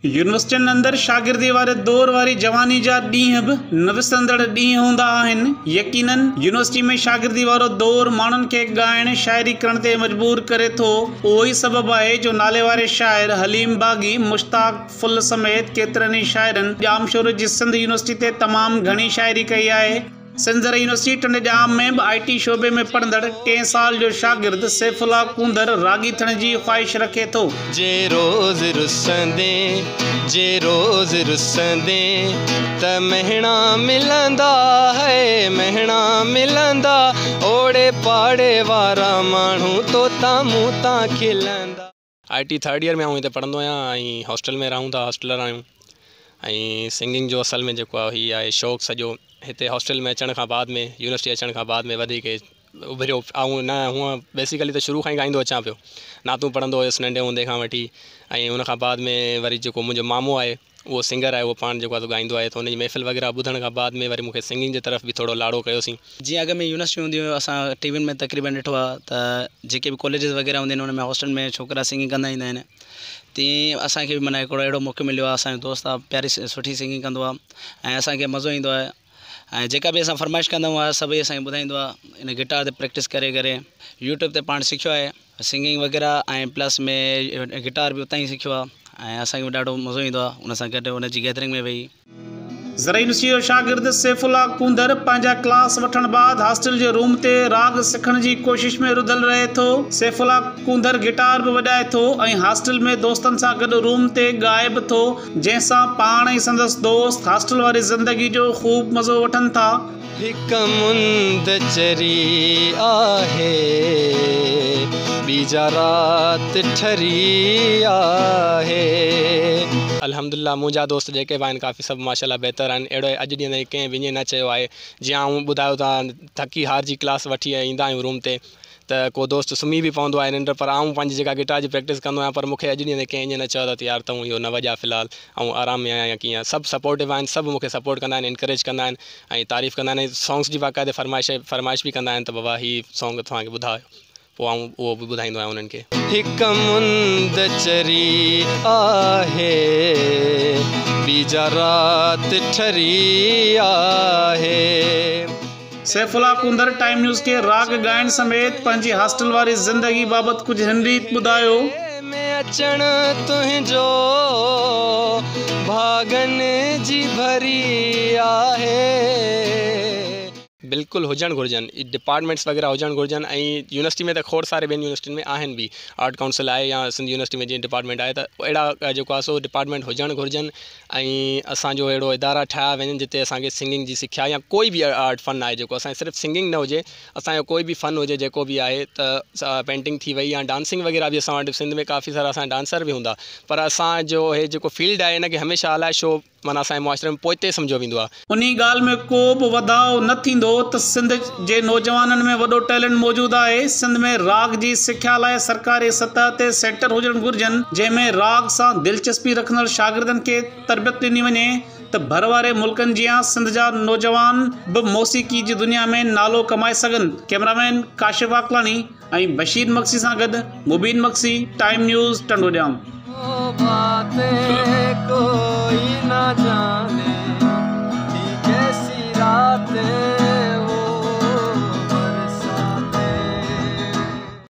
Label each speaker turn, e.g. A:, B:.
A: यूनिवर्सिटियुनि अंदर शागिर्दी वारे दौर वारी जवानी जा ॾींहं बि न विसरंदड़ ॾींहं हूंदा आहिनि। यकीनन यूनिवर्सिटी में शागिर्दी वारो दौर माण्हुनि खे ॻाइण शाइरी करण ते मजबूर करे थो। उहो ई सबबु आहे जो नाले वारे शाइर हलीम बाग़ी मुश्ताक फुल समेत केतिरनि ई शाइरनि ॼामशोर जी सिंध यूनिवर्सिटी ते तमामु घणी शाइरी कई आहे। सिंधर यूनिवर्सिटी टंडजाम में बि IT शोबे में पढ़ंदड़ 3 साल जो शागिर्द सैफुल्ला कुंदर रागी थियण जी ख़्वाहिश रखे थो।
B: जे रोज़ रुसंदे त महणा मिलंदा है, महणा मिलंदा ओड़े पाड़े वारा माण्हू तोता मूं तां खिलंदा। IT 3rd ईयर में आऊं हिते पढ़ंदो आहियां ऐं हॉस्टल में रहूं था, हॉस्टलर आहियूं। ऐं सिंगिंग जो असल में जेको आहे हीअ आहे शौक़ु सॼो हिते हॉस्टल में अचण खां बाद में, यूनिवर्सिटी अचण खां बाद में वधीक उभरियो। ऐं न हूअं बेसिकली त शुरू खां ई ॻाईंदो अचां पियो, नातूं पढ़ंदो हुयुसि नंढे हूंदे खां वठी। ऐं उन खां बाद में वरी जेको मुंहिंजो मामो आहे उहो सिंगर आहे, उहो पाण जेको आहे ॻाईंदो आहे, त हुनजी महफ़िल वग़ैरह ॿुधण खां बाद में वरी मूंखे सिंगिंग जी तरफ़ बि थोरो लाड़ो कयोसीं।
C: जीअं अॻ में यूनिवर्सिटी हूंदी हुयूं, असां टीवियुनि में तक़रीबन ॾिठो आहे त जेके बि कॉलेजिस वग़ैरह हूंदा आहिनि, हुन में हॉस्टल में छोकिरा सिंगिंग कंदा ईंदा आहिनि। तीअं असांखे बि माना हिकिड़ो अहिड़ो मौक़ो मिलियो आहे, असांजो दोस्त आहे प्यारी सुठी सिंगिंग कंदो आहे ऐं असांखे मज़ो ईंदो आहे। ऐं जेका बि असां फरमाइश कंदा आहियूं सभई असांखे ॿुधाईंदो आहे। इन गिटार ते प्रैक्टिस करे करे यूट्यूब ते पाण सिखियो आहे सिंगिंग वग़ैरह, ऐं प्लस में गिटार बि उतां ई सिखियो आहे ऐं असांखे बि ॾाढो मज़ो ईंदो आहे उन सां गॾु हुनजी गैदरिंग में वेही।
A: ज़रा यूनिवर्सिटी जो शागिर्द सैफुल्ला कुंदर पंहिंजा क्लास वठण बाद हॉस्टल जे रूम ते राग सिखण जी कोशिश में रुधल रहे थो। सैफुल्ला कुंदर गिटार बि वॼाए थो ऐं हॉस्टल में दोस्तनि सां गॾु रूम ते ॻाए बि थो, जंहिंसां पाण ऐं संदसि दोस्त हॉस्टल वारी ज़िंदगी जो ख़ूब मज़ो वठनि था।
B: हिक मुंद चरी आहे बीजा रात ठरी आहे। अल्हम्दुलिल्लाह मुंहिंजा दोस्त जेके बि आहिनि काफ़ी सभु माशाल्लाह बहितर आहिनि। अहिड़ो अॼु ॾींहं ताईं कंहिं बि ईअं न चयो आहे। जीअं आऊं ॿुधायो था थकी हार जी क्लास वठी ईंदा आहियूं रूम ते, त को दोस्त सुम्ही बि पवंदो आहे निंड, पर आऊं पंहिंजी जेका गिटार जी प्रैक्टिस कंदो आहियां, पर मूंखे अॼु ॾींहं ताईं कंहिं ईअं न चयो त यार तूं इहो न वॼा फ़िलहालु, ऐं आराम में आहियां या कीअं। सभु सपोर्टिव आहिनि, सभु मूंखे सपोर्ट कंदा आहिनि, इनकरेज कंदा आहिनि ऐं तारीफ़ कंदा आहिनि। सॉन्ग्स जी बाक़ाइदे फरमाइश बि कंदा आहिनि त बाबा हीअ सॉन्ग तव्हांखे ॿुधायो, पोइ आऊं उहो बि ॿुधाईंदो आहियां उन्हनि खे। हिक मुंद चरी आहे बीजा रात ठरी आहे।
A: सैफुल्ला कुंदर टाइम न्यूज़ के राग ॻाइण समेत पंहिंजी हॉस्टल वारी ज़िंदगी बाबति कुझु हिन रीत ॿुधायो।
B: में अचण तुंहिंजो भागन जी भरी आहे। बिल्कुलु हुजणु घुरिजनि डिपार्टमेंट्स वग़ैरह हुजणु घुरिजनि। ऐं यूनिवर्सिटी में त खोड़ सारे ॿियनि यूनिवर्सिटियुनि में आहिनि बि, आर्ट काउंसिल आहे या सिंध यूनिवर्सिटी में जीअं डिपार्टमेंट आहे, त अहिड़ा जेको आहे सो डिपार्टमेंट हुजणु घुरिजनि। ऐं असांजो अहिड़ो इदारा ठाहिया वञनि जिते असांखे सिंगिंग जी सिखिया या कोई बि आर्ट फ़न आहे जेको असांखे सिर्फ़ु सिंगिंग न हुजे, असांजो कोई बि फ़न हुजे जेको बि आहे, त पेंटिंग थी वई या डांसिंग वग़ैरह बि असां वटि सिंध में काफ़ी सारा असांजा डांसर बि हूंदा, पर असांजो हे जेको फील्ड आहे हिनखे हमेशह अलाए छो माना असांजे मुआशरे में पोइते सम्झो वेंदो आहे। उन
A: ॻाल्हि में को बि वधाउ न थींदो त सिंध जे नौजवाननि में वॾो टैलेंट मौजूदु आहे। सिंध में राग जी सिख्या लाइ सरकारी सतह ते सेंटर हुजणु घुरिजनि, जंहिंमें राग सां दिलचस्पी रखंदड़ शागिर्दनि खे तरबियत ॾिनी वञे त भर वारे मुल्कनि जीअं सिंध जा नौजवान बि मौसीक़ी जी दुनिया में नालो कमाए सघनि। कैमरामैन काशिफ आकलानी ऐं बशीर मक्सी सां गॾु मुबीन मक्सी, टाइम न्यूज़ टंडोजाम।
B: बातें कोई ना जाने।